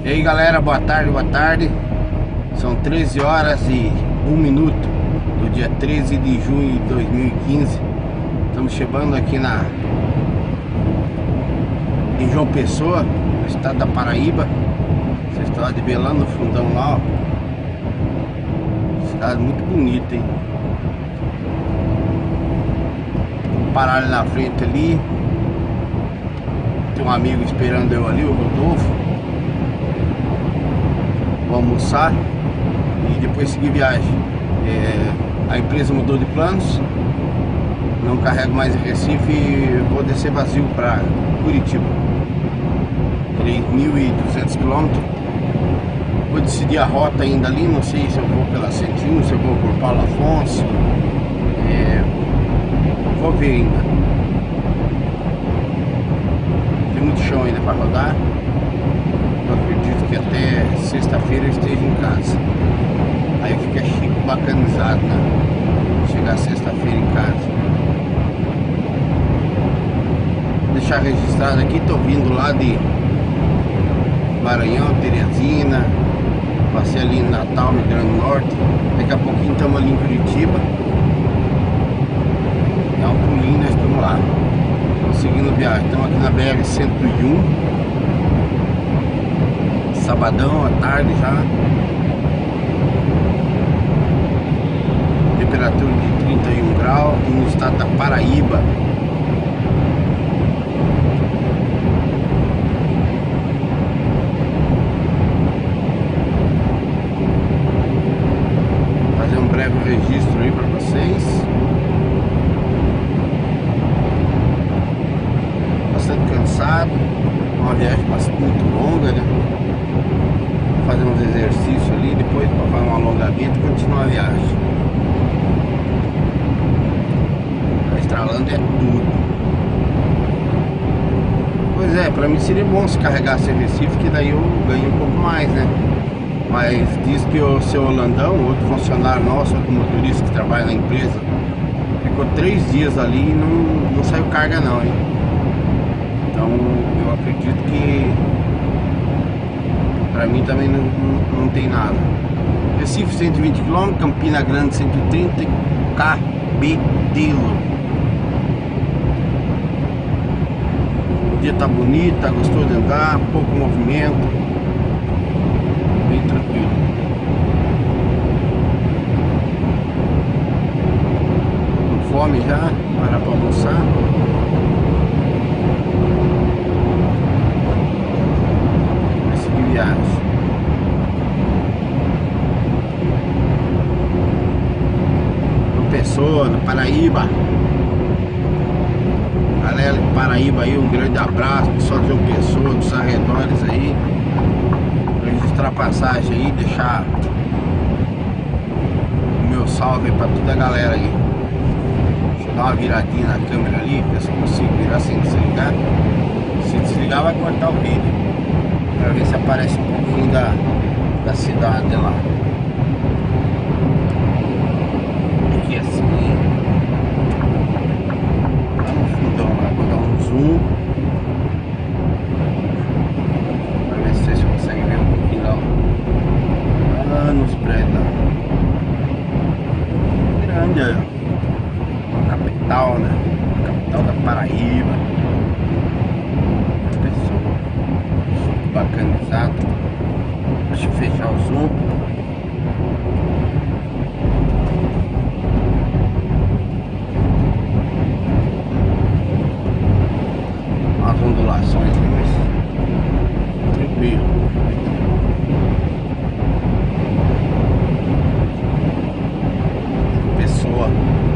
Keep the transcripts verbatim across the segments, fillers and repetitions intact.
E aí galera, boa tarde, boa tarde. São treze horas e um minuto do dia treze de junho de dois mil e quinze. Estamos chegando aqui na em João Pessoa, no estado da Paraíba. Vocês estão lá de Belém no fundão lá, ó. Cidade muito bonita, hein? Vou parar ali na frente ali. Tem um amigo esperando eu ali, o Rodolfo. Vou almoçar e depois seguir viagem. É, a empresa mudou de planos, não carrego mais em Recife e vou descer vazio para Curitiba, três mil e duzentos quilômetros. Vou decidir a rota ainda ali, não sei se eu vou pela cento e um, se eu vou por Paulo Afonso, é, vou ver ainda. Tem muito chão ainda para rodar. Eu acredito que até sexta-feira eu esteja em casa. Aí fica chique, bacanizado, né? Chegar sexta-feira em casa. Vou deixar registrado aqui, tô vindo lá de Maranhão, Teresina. Passei ali em Natal, Rio Grande do Norte. Daqui a pouquinho estamos ali em Curitiba. Dá um pulinho, nós estamos lá. Estamos seguindo viagem. Estamos aqui na B R cento e um. Sabadão, à tarde já. Temperatura de trinta e um graus no estado da Paraíba. Vou fazer um breve registro aí para vocês. Bastante cansado. Uma viagem bastante muito longa, né? Fazer uns exercícios ali, depois para fazer um alongamento e continuar a viagem. A estralando é tudo. Pois é, para mim seria bom se carregasse em Recife, que daí eu ganho um pouco mais, né? Mas diz que o seu Holandão, outro funcionário nosso, outro motorista que trabalha na empresa, ficou três dias ali e não, não saiu carga não, hein? Então eu acredito que pra mim também não, não, não tem nada. Recife cento e vinte quilômetros, Campina Grande cento e trinta, Cabedelo. O dia tá bonito, tá gostoso de andar, pouco movimento, bem tranquilo. Com fome já, parar pra almoçar. Viagem. João Pessoa, na Paraíba. Galera de Paraíba aí, um grande abraço. Pessoal de João Pessoa, dos arredores aí. Registrar a passagem aí, deixar o meu salve para toda a galera aí. Deixa eu dar uma viradinha na câmera ali, ver se eu consigo virar sem desligar. Se desligar vai cortar o vídeo. Pra ver se aparece um pouquinho da, da cidade lá. Aqui assim. Lá no fundão lá, vou dar um zoom. Pra ver se vocês conseguem ver um pouquinho lá. Lá nos prédios lá. Grande, ó. Capital, né? Capital da Paraíba. Bacanizado. Deixa eu fechar o zoom. As ondulações aqui, mas tranquilo. Pessoa.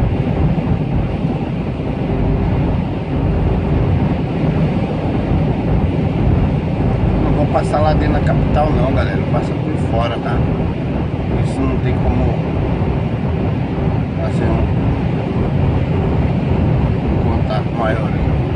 Passar lá dentro da capital não, galera, passa por fora, tá? Isso não tem como fazer um, um contato maior.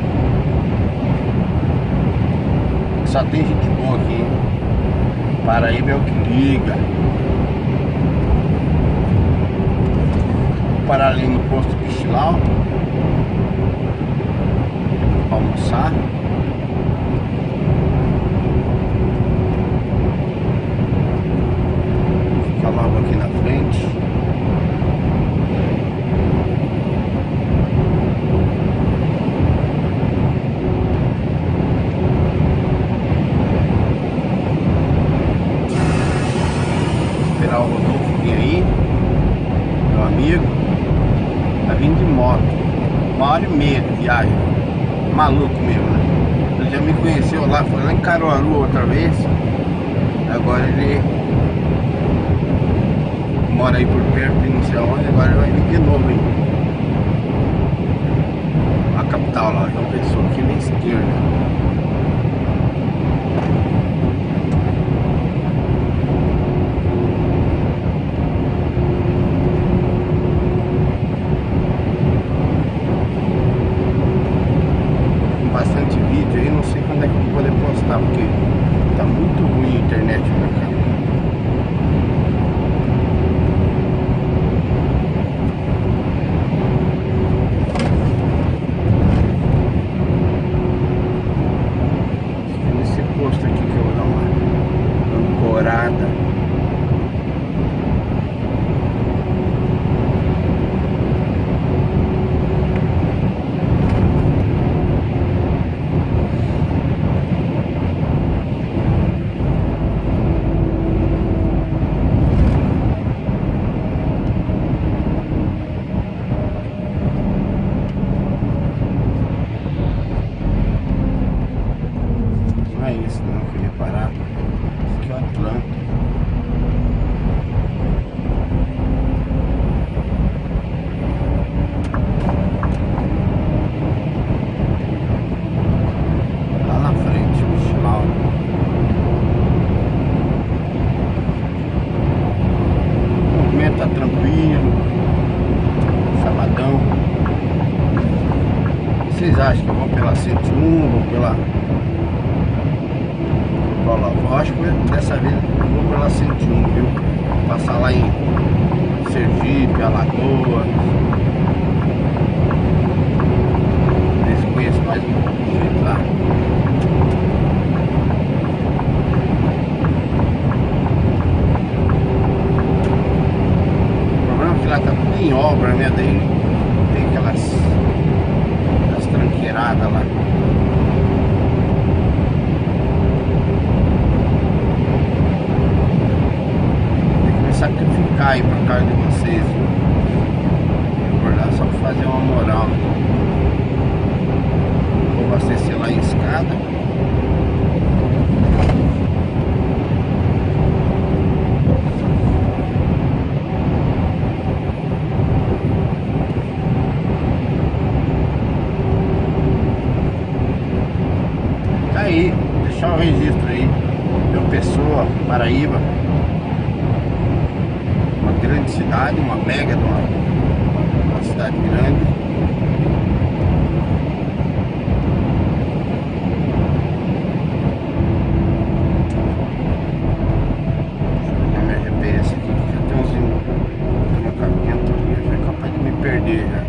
Só tem gente boa aqui, hein? Paraíba é o que liga. Vou parar ali no posto Pichilau pra almoçar. vir aí, meu amigo, tá vindo de moto, uma hora e meia de viagem, maluco mesmo, né? Ele já me conheceu lá, foi lá em Caruaru outra vez, agora ele mora aí por perto e não sei aonde, agora ele vai vir de novo aí. A capital lá, João Pessoa, aqui na esquerda. Bastante vídeo aí, não sei quando é que eu vou poder postar, porque tá muito ruim a internet pra cá. Nesse posto aqui que eu vou dar uma ancorada. Não é isso não que eu ia parar. Isso aqui é o Atlântico. Lá na frente, o Chilau. O movimento tá tranquilo. Sabadão. Vocês acham que eu vou pela cento e um, vou pela... Eu acho que dessa vez eu vou pela cento e um, viu? Passar lá em Sergipe, Alagoas. Eles conhecem mais um pouco de jeito lá. O problema é que lá tá tudo em obra, né? Daí tem aquelas, aquelas tranqueiradas lá. Sacrificar aí pra casa de vocês, por lá só pra fazer uma moral. Vou abastecer lá em escada. Tá aí, vou deixar o registro aí. João Pessoa, Paraíba. Grande cidade, uma mega de uma, uma cidade grande. Deixa eu ver minha G P S aqui, já tem uns deslocamentos ali, já é capaz de me perder já.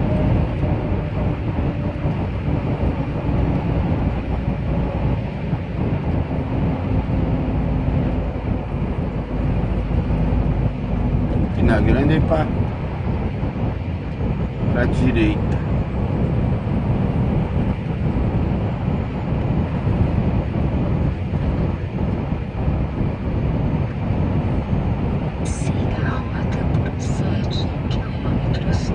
Na grande aí pra, pra direita. Siga a rota por sete quilômetros.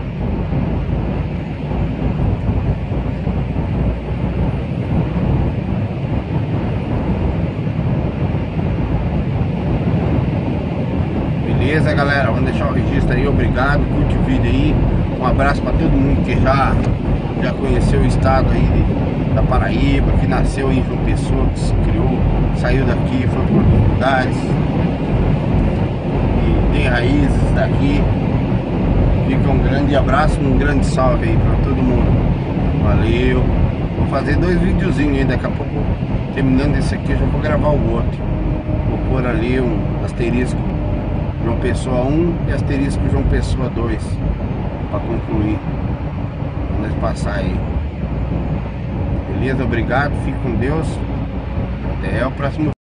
Beleza, galera, vamos deixar o registro aí, obrigado, curte o vídeo aí, um abraço para todo mundo que já, já conheceu o estado aí de, da Paraíba, que nasceu em João Pessoa, que se criou, saiu daqui, foi para outros lugares e tem raízes daqui. Fica um grande abraço, um grande salve aí para todo mundo, valeu. Vou fazer dois videozinhos aí, daqui a pouco, terminando esse aqui, eu já vou gravar o outro, vou pôr ali um asterisco João Pessoa um e asterisco João Pessoa dois para concluir, quando nós passar aí. Beleza? Obrigado, fique com Deus, até o próximo.